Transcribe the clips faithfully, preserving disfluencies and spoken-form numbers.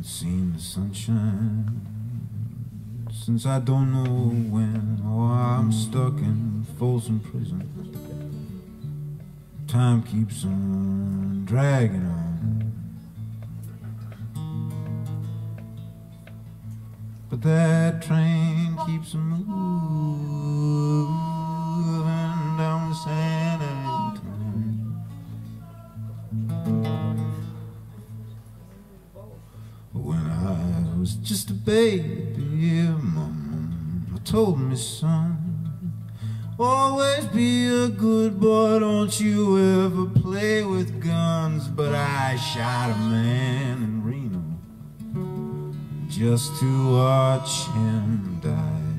seen the sunshine since I don't know when. Oh, I'm stuck in Folsom Prison. Time keeps on dragging on, but that train keeps moving down the San Antonio. When I was just a baby, Mama told me, son, always be a good boy, don't you ever play with guns. But I shot a man in Reno just to watch him die.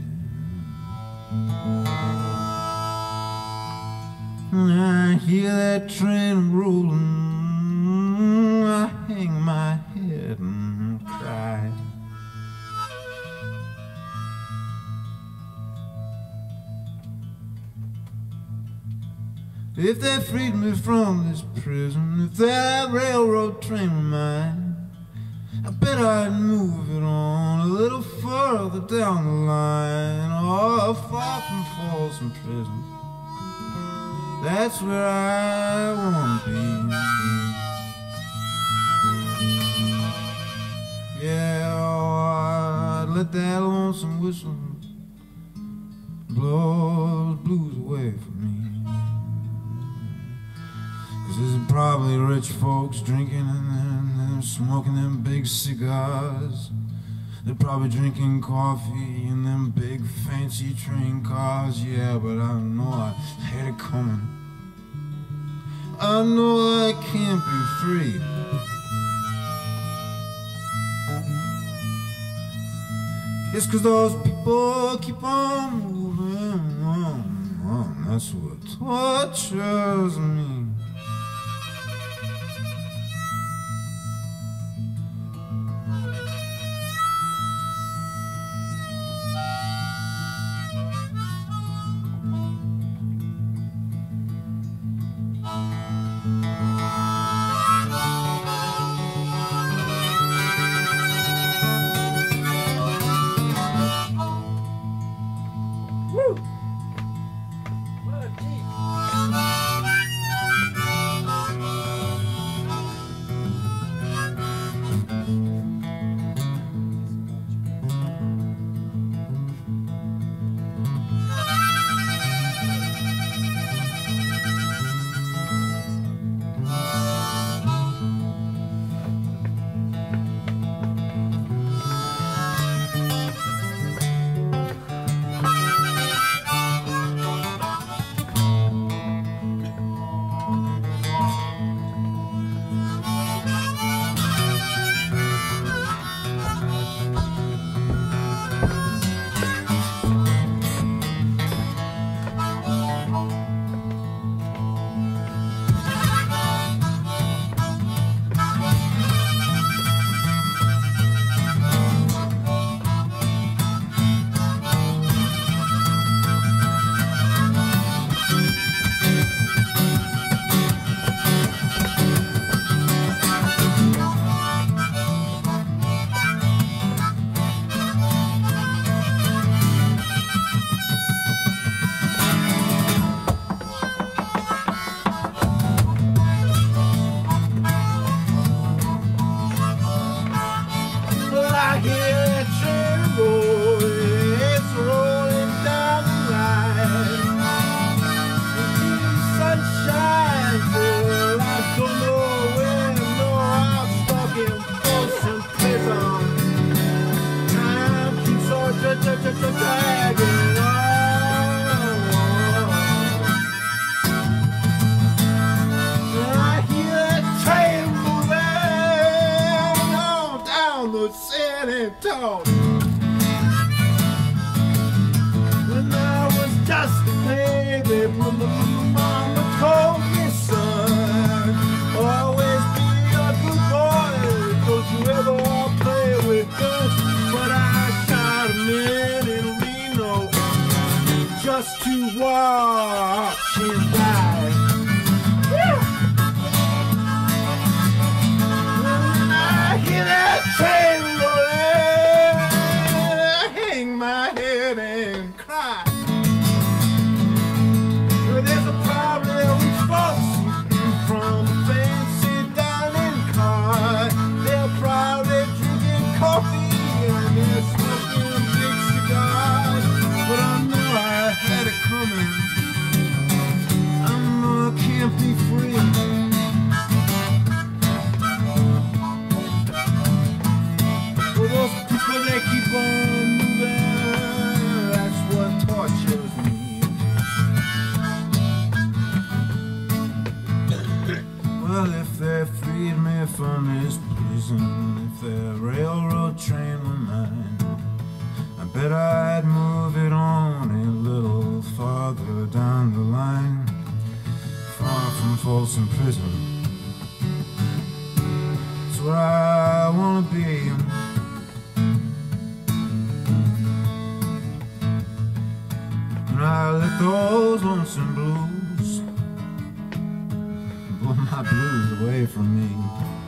And I hear that train rolling, I hang my head and cry. If they freed me from this prison, if that railroad train were mine, I bet I'd move it on a little further down the line. Oh, far from Folsom Prison, that's where I want to be. Yeah, oh, I'd let that lonesome whistle blow the blues away from me. There's probably rich folks drinking and then smoking them big cigars. They're probably drinking coffee in them big fancy train cars. Yeah, but I know I had it coming. I know I can't be free. It's 'cause those people keep on moving on, on. That's what tortures me. San Antonio. When I was just a baby, my mama told me, son, always be a good boy, don't you ever play with guns. But I shot a man in Reno just to watch him die. When I hear that train from this prison. If that railroad train were mine, I bet I'd move it on a little farther down the line, far from Folsom Prison. It's where I wanna be. And I let those lonesome blues blow my blues away from me.